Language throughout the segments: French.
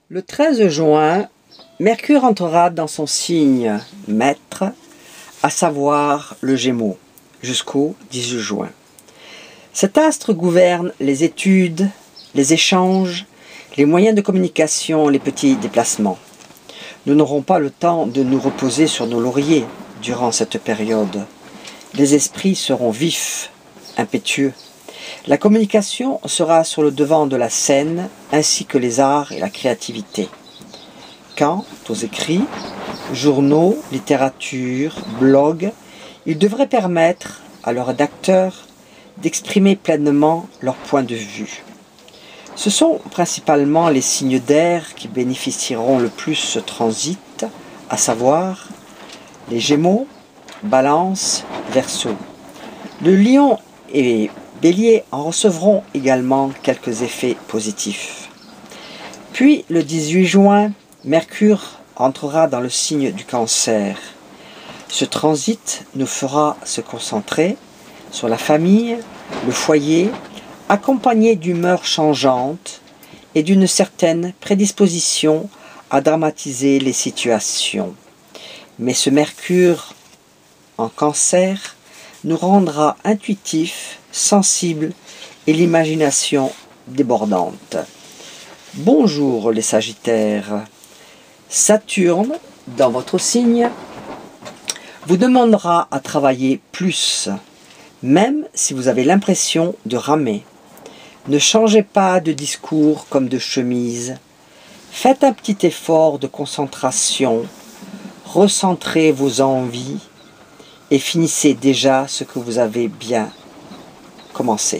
Le 13 juin, Mercure entrera dans son signe maître, à savoir le Gémeaux, jusqu'au 18 juin. Cet astre gouverne les études, les échanges, les moyens de communication, les petits déplacements. Nous n'aurons pas le temps de nous reposer sur nos lauriers durant cette période. Les esprits seront vifs, impétueux. La communication sera sur le devant de la scène, ainsi que les arts et la créativité. Quant aux écrits, journaux, littérature, blogs, ils devraient permettre à leurs rédacteurs d'exprimer pleinement leur point de vue. Ce sont principalement les signes d'air qui bénéficieront le plus ce transit, à savoir les Gémeaux, Balance, Verseau. Le Lion et Bélier en recevront également quelques effets positifs. Puis le 18 juin, Mercure entrera dans le signe du Cancer. Ce transit nous fera se concentrer sur la famille, le foyer, accompagné d'humeurs changeantes et d'une certaine prédisposition à dramatiser les situations. Mais ce Mercure en Cancer nous rendra intuitifs, sensibles et l'imagination débordante. Bonjour les Sagittaires. Saturne, dans votre signe, vous demandera à travailler plus, même si vous avez l'impression de ramer. Ne changez pas de discours comme de chemise. Faites un petit effort de concentration, recentrez vos envies et finissez déjà ce que vous avez bien commencé.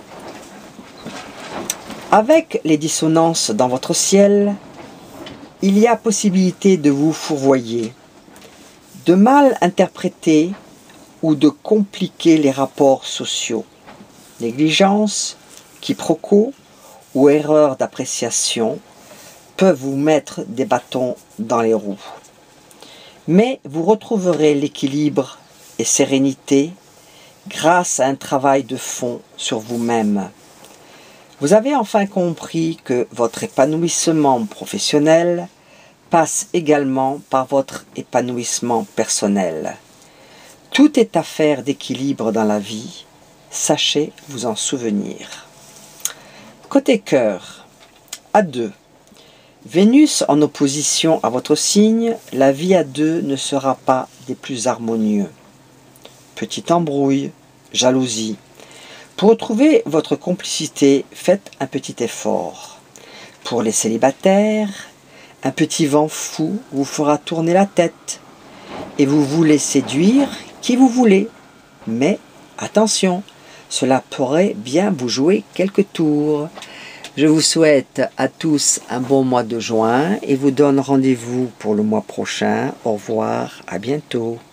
Avec les dissonances dans votre ciel, il y a possibilité de vous fourvoyer, de mal interpréter ou de compliquer les rapports sociaux. Négligence, quiproquo ou erreur d'appréciation peuvent vous mettre des bâtons dans les roues. Mais vous retrouverez l'équilibre et sérénité grâce à un travail de fond sur vous-même. Vous avez enfin compris que votre épanouissement professionnel passe également par votre épanouissement personnel. Tout est affaire d'équilibre dans la vie, sachez vous en souvenir. Côté cœur, à 2. Vénus en opposition à votre signe, la vie à 2 ne sera pas des plus harmonieux. Petite embrouille, jalousie. Pour retrouver votre complicité, faites un petit effort. Pour les célibataires, un petit vent fou vous fera tourner la tête. Et vous voulez séduire qui vous voulez. Mais attention, cela pourrait bien vous jouer quelques tours. Je vous souhaite à tous un bon mois de juin et vous donne rendez-vous pour le mois prochain. Au revoir, à bientôt.